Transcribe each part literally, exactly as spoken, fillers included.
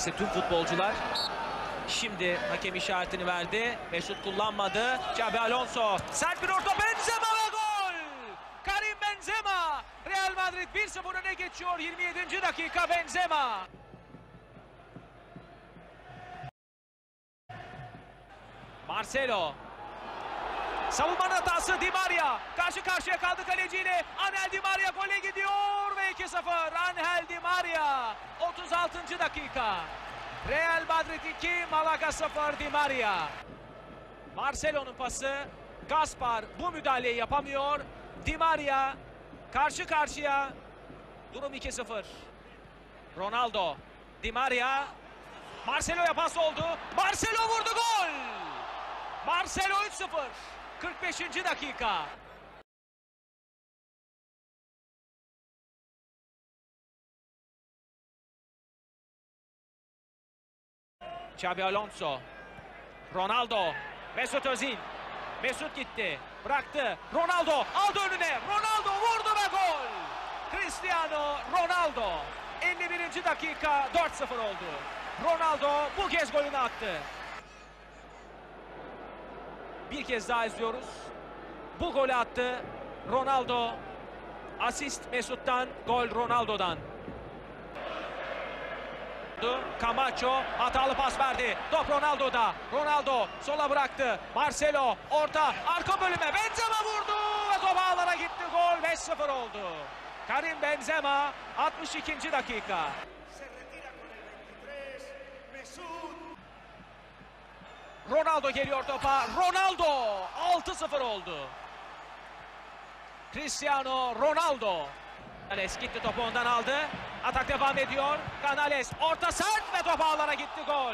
Tüm futbolcular. Şimdi hakem işaretini verdi. Mesut kullanmadı. Xabi Alonso. Sert bir orta. Benzema ve gol! Karim Benzema. Real Madrid bir sıfır öne geçiyor. yirmi yedinci dakika Benzema. Marcelo. Savunmanın hatası Di Maria. Karşı karşıya kaldı kaleciyle. Angel Di Maria gole gidiyor ve iki sıfır. Angel Di Maria. otuz altıncı dakika. Real Madrid iki, Malaga sıfır. Di Maria. Marcelo'nun pası. Gaspar bu müdahaleyi yapamıyor. Di Maria karşı karşıya. Durum iki sıfır. Ronaldo. Di Maria. Marcelo'ya pas oldu. Marcelo vurdu, gol! Marcelo üç sıfır. kırk beşinci dakika. Xabi Alonso. Ronaldo. Mesut Özil. Mesut gitti. Bıraktı. Ronaldo aldı önüne. Ronaldo vurdu ve gol! Cristiano Ronaldo. elli birinci dakika dört sıfır oldu. Ronaldo bu kez golünü attı. Bir kez daha izliyoruz. Bu golü attı Ronaldo. Asist Mesut'tan, gol Ronaldo'dan. Camacho hatalı pas verdi. Top Ronaldo'da. Ronaldo sola bıraktı. Marcelo orta arka bölüme. Benzema vurdu ve top ağlara gitti. Gol beş sıfır oldu. Karim Benzema altmış ikinci dakika. Ronaldo geliyor topa. Ronaldo altı sıfır oldu. Cristiano Ronaldo. Canales gitti, topu ondan aldı. Atak devam ediyor. Canales orta sert ve top ağlara gitti, gol.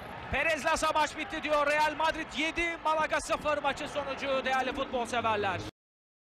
Perez Lasa maç bitti diyor. Real Madrid yedi, Malaga sıfır maçın sonucu değerli futbol severler.